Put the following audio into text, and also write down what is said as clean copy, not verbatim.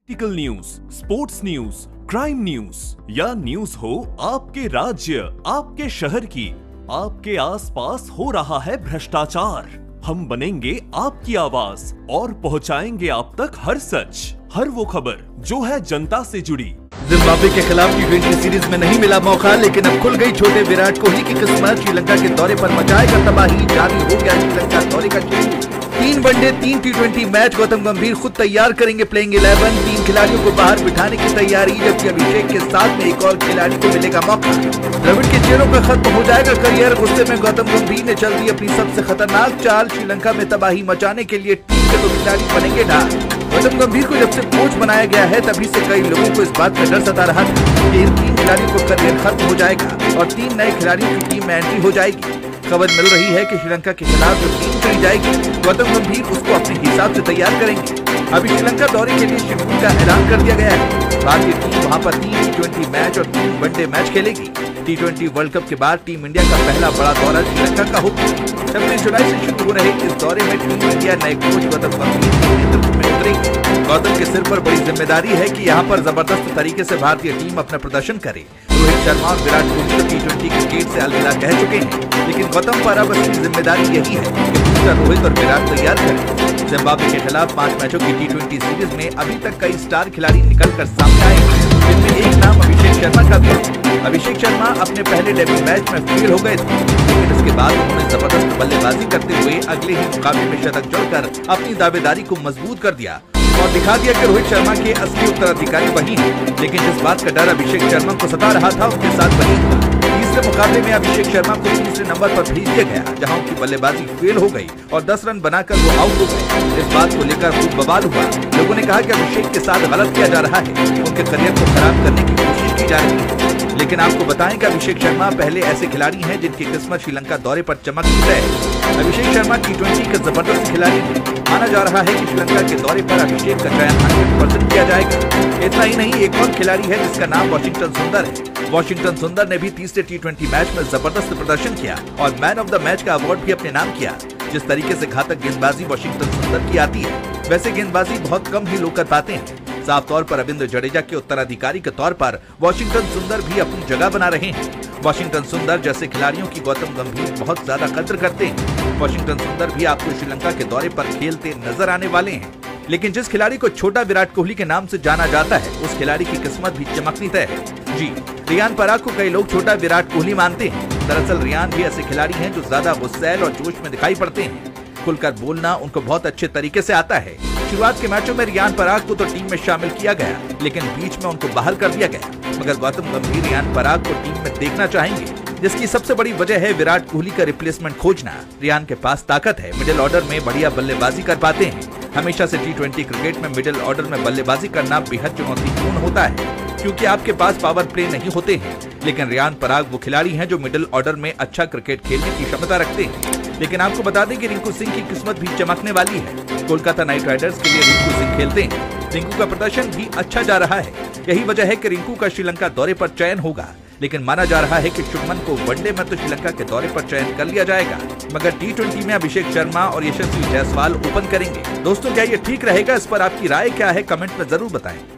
Political news, sports news, crime news या news हो आपके राज्य, आपके शहर की, आपके आसपास हो रहा है भ्रष्टाचार, हम बनेंगे आपकी आवाज और पहुंचाएंगे आप तक हर सच, हर वो खबर जो है जनता से जुड़ी। जिम्बाब्वे के खिलाफ टी20 सीरीज में नहीं मिला मौका, लेकिन अब खुल गई छोटे विराट कोहली की किस्मत। श्रीलंका के दौरे पर मचाएगा तबाही, जारी हो गया श्रीलंका दौरे का शेड्यूल। 3 वनडे 3 टी20 मैच गौतम गंभीर खुद तैयार करेंगे प्लेइंग 11। 3 खिलाड़ियों को बाहर बिठाने की तैयारी, जबकि अभिषेक के साथ में एक और खिलाड़ी को मिलेगा मौका। द्रविड़ के चेहरों का खत्म हो जाएगा करियर। गुस्से में गौतम गंभीर ने चल दी अपनी सबसे खतरनाक चाल। श्रीलंका में तबाही मचाने के लिए टीम के 2 खिलाड़ी बनेंगे ढाल। गौतम गंभीर को जब से कोच बनाया गया है, तभी से कई लोगों को इस बात का डर सता रहा था कि इन 3 खिलाड़ियों को करियर खत्म हो जाएगा और 3 नए खिलाड़ियों की टीम में एंट्री हो जाएगी। खबर मिल रही है कि श्रीलंका के खिलाफ जो टीम चुनी जाएगी, गौतम गंभीर उसको अपने हिसाब से तैयार करेंगे। अभी श्रीलंका दौरे के लिए शेड्यूल का ऐलान कर दिया गया है। भारतीय टीम वहां पर 3 टी20 मैच और 3 वनडे मैच खेलेगी। टी20 वर्ल्ड कप के बाद टीम इंडिया का पहला बड़ा दौरा श्रीलंका का होगा। 26 जुलाई से शुरू हो रहे इस दौरे में टीम इंडिया नए कोच गौतम गंभीर के नेतृत्व में उतरेगी। गौतम के सिर पर बड़ी जिम्मेदारी है कि यहाँ पर जबरदस्त तरीके से भारतीय टीम अपना प्रदर्शन करे। रोहित शर्मा और विराट कोहली तो टी20 क्रिकेट से अलविदा कह चुके हैं, लेकिन गौतम पर अब असली जिम्मेदारी यही है कि दूसरा रोहित और विराट तैयार करें। जिम्बाब्वे के खिलाफ 5 मैचों की टी20 सीरीज में अभी तक कई स्टार खिलाड़ी निकलकर सामने आए हैं, जिनमें एक नाम अभिषेक शर्मा का भी है। अभिषेक शर्मा अपने पहले डेब्यू मैच में फेल हो गए थे, लेकिन इसके बाद उन्होंने जबरदस्त बल्लेबाजी करते हुए अगले ही मुकाबले में शतक जोड़कर अपनी दावेदारी को मजबूत कर दिया और दिखा दिया कि रोहित शर्मा के असली उत्तराधिकारी वही हैं। लेकिन जिस बात का डर अभिषेक शर्मा को सता रहा था, उसके साथ वही हुआ। तीसरे मुकाबले में अभिषेक शर्मा को तीसरे नंबर पर भेज दिया गया, जहां उनकी बल्लेबाजी फेल हो गई और 10 रन बनाकर वो आउट हो गए। इस बात को लेकर खूब बवाल हुआ। लोगों ने कहा कि अभिषेक के साथ गलत किया जा रहा है, उनके करियर को खराब करने की कोशिश की जा रही है। लेकिन आपको बताएं कि अभिषेक शर्मा पहले ऐसे खिलाड़ी हैं जिनकी किस्मत श्रीलंका दौरे पर चमकती है। अभिषेक शर्मा टी20 का जबरदस्त खिलाड़ी है। माना जा रहा है कि श्रीलंका के दौरे पर अभिषेक का चयन 100% किया जाएगा। इतना ही नहीं, एक और खिलाड़ी है जिसका नाम वाशिंगटन सुंदर है। वाशिंगटन सुंदर ने भी तीसरे टी20 मैच में जबरदस्त प्रदर्शन किया और मैन ऑफ द मैच का अवार्ड भी अपने नाम किया। जिस तरीके से घातक गेंदबाजी वाशिंगटन सुंदर की आती है, वैसे गेंदबाजी बहुत कम ही लोग कर पाते हैं। साफ तौर पर रविंद्र जडेजा के उत्तराधिकारी के तौर पर वाशिंगटन सुंदर भी अपनी जगह बना रहे हैं। वाशिंगटन सुंदर जैसे खिलाड़ियों की गौतम गंभीर बहुत ज्यादा कद्र करते हैं। वाशिंगटन सुंदर भी आपको श्रीलंका के दौरे पर खेलते नजर आने वाले हैं। लेकिन जिस खिलाड़ी को छोटा विराट कोहली के नाम से जाना जाता है, उस खिलाड़ी की किस्मत भी चमकनी तय है। जी, रियान पराग को कई लोग छोटा विराट कोहली मानते हैं। दरअसल रियान भी ऐसे खिलाड़ी हैं जो ज्यादा गुस्सैल और जोश में दिखाई पड़ते हैं। खुलकर बोलना उनको बहुत अच्छे तरीके से आता है। शुरुआत के मैचों में रियान पराग को तो टीम में शामिल किया गया, लेकिन बीच में उनको बाहर कर दिया गया। मगर गौतम गंभीर रियान पराग को टीम में देखना चाहेंगे, जिसकी सबसे बड़ी वजह है विराट कोहली का रिप्लेसमेंट खोजना। रियान के पास ताकत है, मिडिल ऑर्डर में बढ़िया बल्लेबाजी कर पाते हैं। हमेशा से टी20 क्रिकेट में मिडिल ऑर्डर में बल्लेबाजी करना बेहद चुनौतीपूर्ण होता है, क्योंकि आपके पास पावर प्ले नहीं होते हैं। लेकिन रियान पराग वो खिलाड़ी हैं जो मिडिल ऑर्डर में अच्छा क्रिकेट खेलने की क्षमता रखते हैं। लेकिन आपको बता दें कि रिंकू सिंह की किस्मत भी चमकने वाली है। कोलकाता नाइट राइडर्स के लिए रिंकू सिंह खेलते हैं। रिंकू का प्रदर्शन भी अच्छा जा रहा है। यही वजह है कि रिंकू का श्रीलंका दौरे पर चयन होगा। लेकिन माना जा रहा है कि शुभमन को वनडे में तो श्रीलंका के दौरे पर चयन कर लिया जाएगा, मगर टी20 में अभिषेक शर्मा और यशस्वी जायसवाल ओपन करेंगे। दोस्तों, क्या ये ठीक रहेगा? इस पर आपकी राय क्या है? कमेंट में जरूर बताएं।